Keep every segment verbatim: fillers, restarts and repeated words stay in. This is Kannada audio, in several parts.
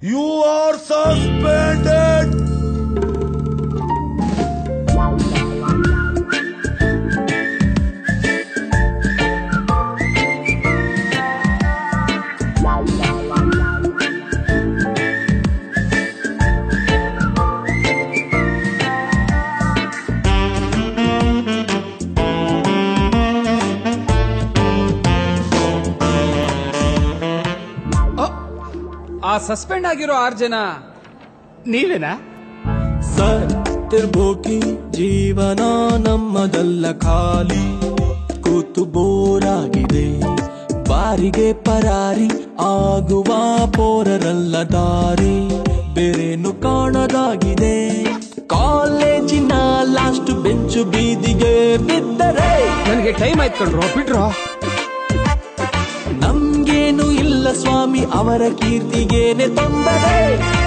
You are suspended. ಸಸ್ಪೆಂಡ್ ಆಗಿರೋ ಆರು ಜನ ನೀವೇನಾ? ಸತ್ತಿರ್ಬೋಕಿ ಜೀವನ ನಮ್ಮದಲ್ಲ ಖಾಲಿ, ಕೂತು ಬೋರಾಗಿದೆ ಬಾರಿಗೆ ಪರಾರಿ ಆಗುವ ಪೋರರಲ್ಲ ದಾರಿ, ಬೇರೇನು ಕಾಣದಾಗಿದೆ. ಕಾಲೇಜಿನ ಲಾಸ್ಟ್ ಬೆಂಚು ಬೀದಿಗೆ ಬಿದ್ದರೆ ನನಗೆ ಟೈಮ್ ಆಯ್ತು ಕಣ್ರೋ, ಬಿಡ್ರೋ. ನಮ್ಗೇನು ಇಲ್ಲ ಸ್ವಾಮಿ, ಅವರ ಕೀರ್ತಿಗೇನೆ ತೊಂದರೆ.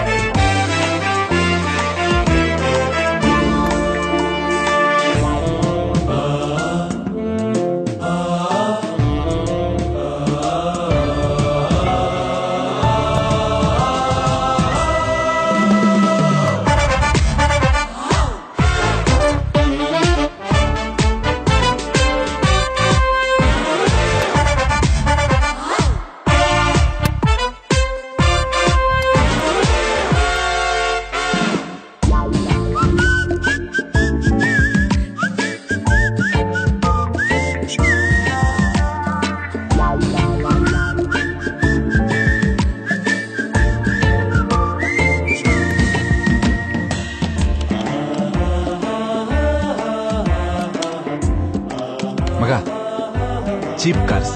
ಚೀಪ್ ಕಾರ್ಸ್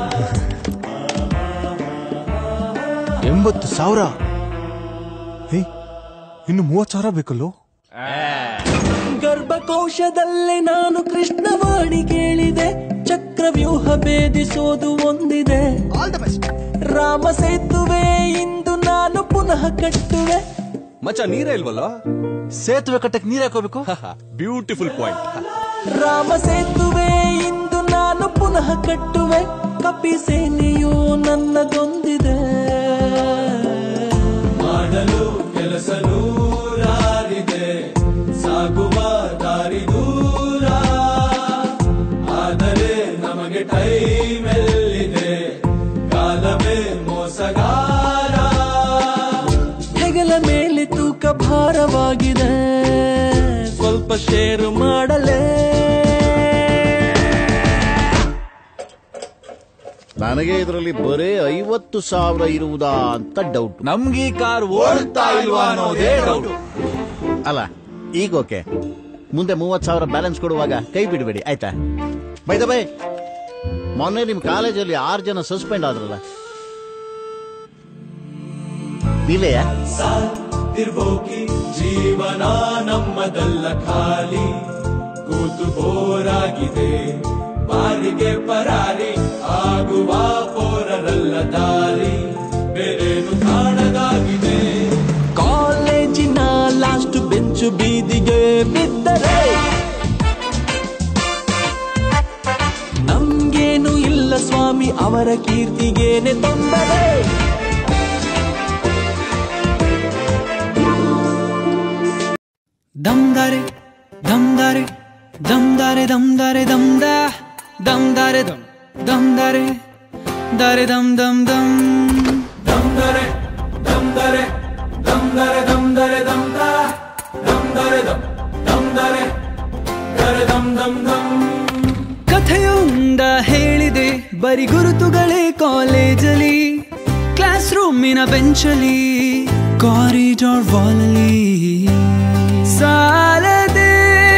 ಎಂಬತ್ತು ಸಾವಿರ. ಇನ್ನು ಮೂವತ್ತು ಸಾವಿರ ಬೇಕಲ್ಲೋ. ಗರ್ಭಕೋಶದಲ್ಲೇ ನಾನು ಕೃಷ್ಣವಾಣಿ ಕೇಳಿದೆ, ಚಕ್ರವ್ಯೂಹ ಭೇದಿಸೋದು ಒಂದಿದೆ. ರಾಮ ಸೇತುವೆ ಇಂದು ನಾನು ಪುನಃ ಕಟ್ಟುವೆ. ಮಚ್ಚ ನೀರೇ ಇಲ್ವಲ್ಲ, ಸೇತುವೆ ಕಟ್ಟಕ್ಕೆ ನೀರ್ ಹಾಕೋಬೇಕು. Beautiful point. ರಾಮ ಸೇತುವೆ ಇಂದು ನಾನು ಪುನಃ ಕಟ್ಟುವೆ, ಕಪಿ ಸೇನೆಯು ನನ್ನದೊಂದಿದೆ. ಮಾಡಲು ಕೆಲಸ ನೂರಾರಿದೆ, ಸಾಗುವ ದಾರಿ ದೂರ, ಆದರೆ ನಮಗೆ ಟೈಮ್ ಎಲ್ಲಿದೆ, ಕಾಲವೇ ಮೋಸಗಾರ. ಹೆಗಲ ಮೇಲೆ ತೂಕ ಭಾರವಾಗಿದೆ, ಸ್ವಲ್ಪ ಶೇರು ಮಾಡಲೇ. ನನಗೆ ಇದರಲ್ಲಿ ಬರೇ ಐವತ್ತು ಸಾವಿರ ಇರುವುದಾ ಅಂತ ಡೌಟ್. ನಮ್ಗೆ ಈ ಕಾರ್ ಓಡ್ತಾ ಇಲ್ವಾ ಅನ್ನೋದೇ ಡೌಟ್. ಅಲ್ಲ ಈಗ ಓಕೆ, ಮುಂದೆ ಮೂವತ್ತು ಸಾವಿರ ಬ್ಯಾಲೆನ್ಸ್ ಕೊಡುವಾಗ ಕೈ ಬಿಡಬೇಡಿ ಆಯ್ತಾ? ಬೈ ದ ಬೈ, ಮೊನ್ನೆ ನಿಮ್ ಕಾಲೇಜಲ್ಲಿ ಆರು ಜನ ಸಸ್ಪೆಂಡ್ ಆದ್ರಲ್ಲ, ನೀವೆಯಾ? ಸತ್ತಿರ್ಬೋಕಿ ಜೀವನ ನಮ್ಮದಲ್ಲ ಖಾಲಿ, ಕೂತು ಬೋರಾಗಿದೆ ಬಾರಿಗೆ ಪರಾರಿ ಆಗುವ ಪೋರರಲ್ಲ ದಾರಿ, ಬೇರೇನು ಕಾಣದಾಗಿದೆ. ಕಾಲೇಜಿನ ಲಾಸ್ಟ್ ಬೆಂಚು ಬೀದಿಗೆ ಬಿದ್ದರೆ ನಮ್ಗೇನು ಇಲ್ಲ ಸ್ವಾಮಿ, ಅವರ ಕೀರ್ತಿಗೇನೆ ತೊಂದರೆ. ದಮ್ದಾರೆ ದಮ್ದಾರೆ ದಮ್ದಾರೆ ದಮ್ದಾರೆ ದಮ್ದಾ ದಮ್ದಾರೆ ದಮ್ ದಮ್ದಾರೆ ದಾರೆ ದಮ್ ದಮ್ ದಮ್ ದಮ್ದರೆ ದಮ್ದರೆ ದಮ್ದರೆ ದಮ್ದರೆ ದಮ್ದಾ ದಮ್ದರೆ ದಮ್ ದಮ್ದರೆ ದರೆ ದಮ್ ದಮ್ ದಮ್. ಕಥೆಯೊಂದ ಹೇಳಿದೆ ಬರಿ ಗುರುತುಗಳೇ ಕಾಲೇಜಲ್ಲಿ, ಕ್ಲಾಸ್ ರೂಮಿನ ಬೆಂಚಲ್ಲಿ, ಕಾರಿಡಾರ್ ವಾಲಲ್ಲಿ ಸಾಲದೆ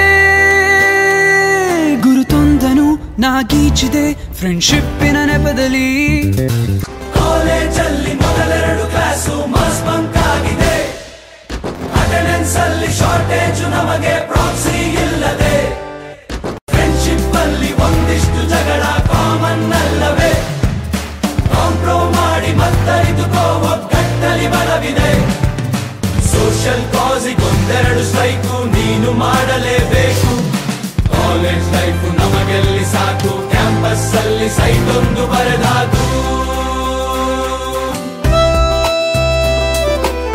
ಗುರುತೊಂದನು ನಾಗೀಚಿದೆ ಫ್ರೆಂಡ್ಶಿಪ್ಪಿನ ನೆಪದಲ್ಲಿ. ಕಾಲೇಜಲ್ಲಿ ಮೊದಲೆರಡು ಕ್ಲಾಸು ಮಾಸ್ ಬಂಕ್ ಆಗಿದೆ, ಅಟೆಂಡೆನ್ಸ್ ಅಲ್ಲಿ ಶಾರ್ಟೇಜ್ ನಮಗೆ ಪ್ರಾಕ್ಸಿ ಇಲ್ಲದೆ, ಫ್ರೆಂಡ್ಶಿಪ್ ಅಲ್ಲಿ ಒಂದಿಷ್ಟು ಜಗಳ ಕಾಮನ್ ಅಲ್ಲವೇ, ಕಾಂಪ್ರೋ ಮಾಡಿ ಮತ್ತರಿದುಕೋ ಒಗ್ಗಟ್ಟಲ್ಲಿ ಬಲವಿದೆ. ಸೋಷಿಯಲ್ ಕಾಸಿಗೊಂದೆರಡು ಸ್ಟ್ರೈಕು ನೀನು ಮಾಡಲೇಬೇಕು, ಕಾಲೇಜ್ ಲೈಫ್ ನಮಗೆಲ್ಲಿ ಸಾಕು, ಕ್ಯಾಂಪಸ್ ಅಲ್ಲಿ ಸೈಟ್ ಒಂದು ಬರೆದಾಕು.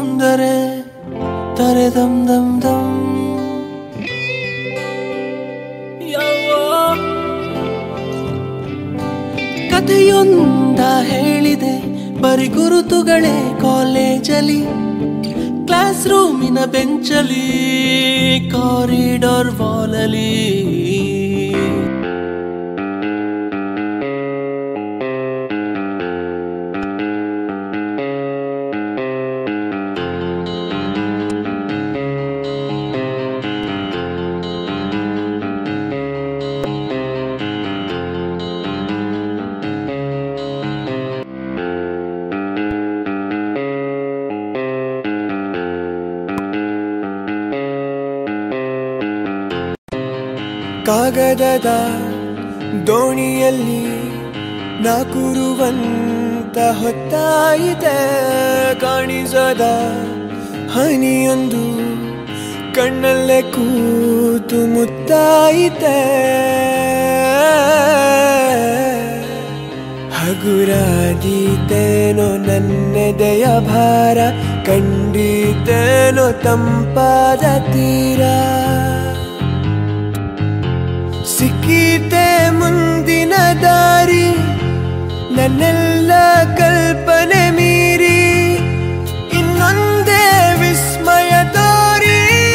ದರೆ ದರೆ ದಮ್ ದಮ್ ದಮ್ ಕಥೆಯೊಂದ ಹೇಳಿದೆ ಬರಿ ಗುರುತುಗಳೇ ಕಾಲೇಜಲ್ಲಿ ಕ್ಲಾಸ್ ರೂಮಿನ ಬೆಂಚಲಿ ಕಾರಿಡಾರ್ ವಾಲಲಿ ಕಾಗದದ ದೋಣಿಯಲ್ಲಿ ನಾಕುರುವಂತ ಹೊತ್ತಾಯಿತೆ ಕಾಣಿಸದ ಹನಿಯೊಂದು ಕಣ್ಣಲ್ಲೇ ಕೂತು ಮುತ್ತಾಯಿತೆ ಹಗುರಾದೀತೇನೋ ನನ್ನೆದೆಯ ಭಾರ ಕಂಡೀತೇನೋ ತಂಪಾದ ತೀರ ಸಿಕ್ಕಿತೆ ಮುಂದಿನ ದಾರಿ ನನ್ನೆಲ್ಲ ಕಲ್ಪನೆ ಮೀರಿ ಇನ್ನೊಂದೇ ವಿಸ್ಮಯ ತೋರಿ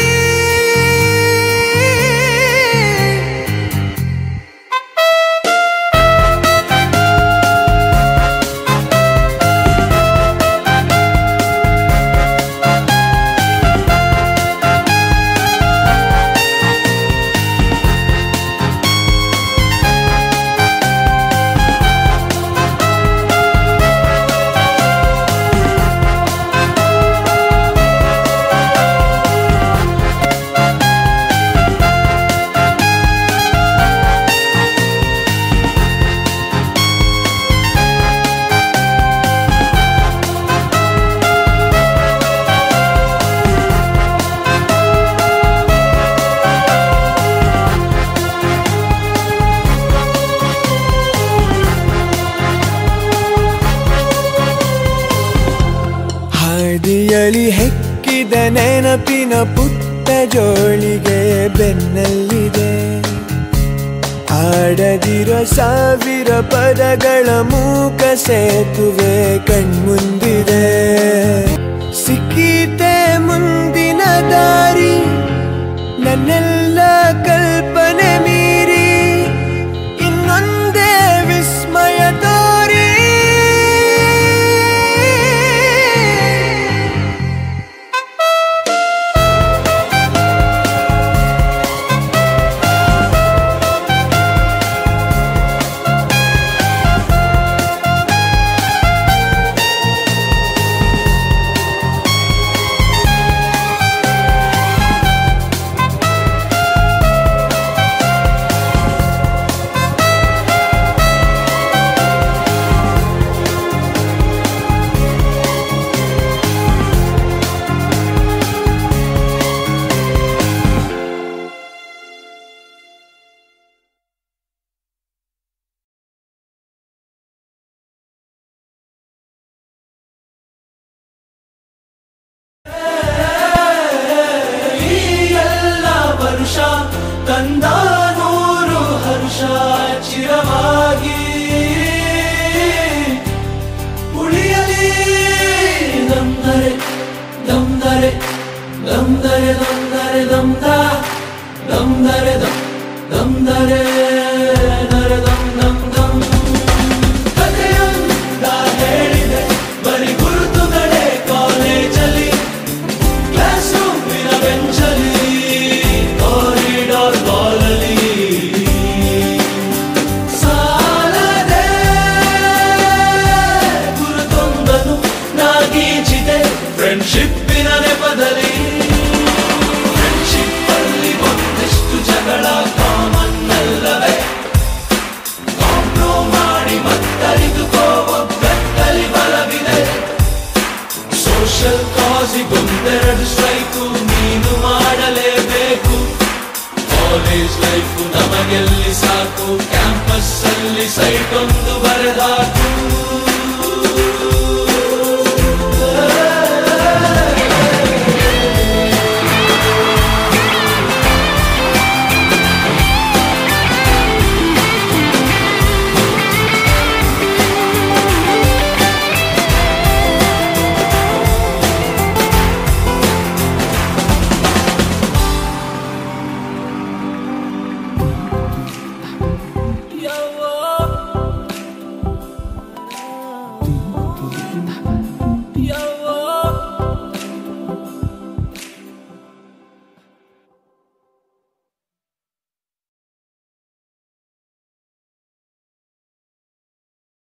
ಹಾದಿಯಲಿ ಹೆಕ್ಕಿದ ನೆನಪಿನ ಪುಟ್ಟ ಜೋಳಿಗೆ ಬೆನ್ನಲ್ಲಿದೆ ಆಡದಿರೋ ಸಾವಿರ ಪದಗಳ ಮೂಕ ಸೇತುವೆ ಕಣ್ಮುಂದಿದೆ ಸಿಕ್ಕಿತೆ ಮುಂದಿನ ದಾರಿ ನನ್ನೆಲ್ಲ ಕಲ್ಪನೆ ಮೀರಿ ಇನ್ನೊಂದೇ ವಿಸ್ಮಯ ತೋರಿ ತಂದ ನೂರು ಹರ್ಷ ಚಿರವಾಗಿ ಉಳಿಯಲಿ ದಮ್ದರೆ ದಮ್ದರೆ ದಮ್ದರೆ ದಮ್ದರೆ ದಮ್ದ ದಮ್ದರೆ ದಮ್ ದಮ್ದರೆ ದರೆ ದಮ್ ದಮ್ ದಮ್ ಕಥೆಯೊಂದ ಹೇಳಿದೆ ಬರಿ ಗುರುತುಗಳೇ ಕಾಲೇಜಲ್ಲಿ ಕ್ಲಾಸ್ ರೂಮಿನ ಬೆಂಚಲಿ ಫ್ರೆಂಡ್ಶಿಪ್ಪಿನ ನೆಪದಲ್ಲಿ ಫ್ರೆಂಡ್ಶಿಪ್ ಅಲ್ಲಿ ಒಂದಿಷ್ಟು ಜಗಳ ಕಾಮನ್ ಅಲ್ಲವೇ ಕಾಂಪ್ರೋ ಮಾಡಿ ಮತ್ತರಿದುಕೋ ಒಗ್ಗಟ್ಟಲ್ಲಿ ಬಲವಿದೆ ಸೋಷಲ್ ಕಾಸಿಗೊಂದೆರಡು ಸ್ಟ್ರೈಕು ನೀನು ಮಾಡಲೇಬೇಕು ಕಾಲೇಜ್ ಲೈಫು ನಮಗೆಲ್ಲಿ ಸಾಕು ಕ್ಯಾಂಪಸ್ ಅಲ್ಲಿ ಸೈಟ್ ಒಂದು ಬರೆದಾಕ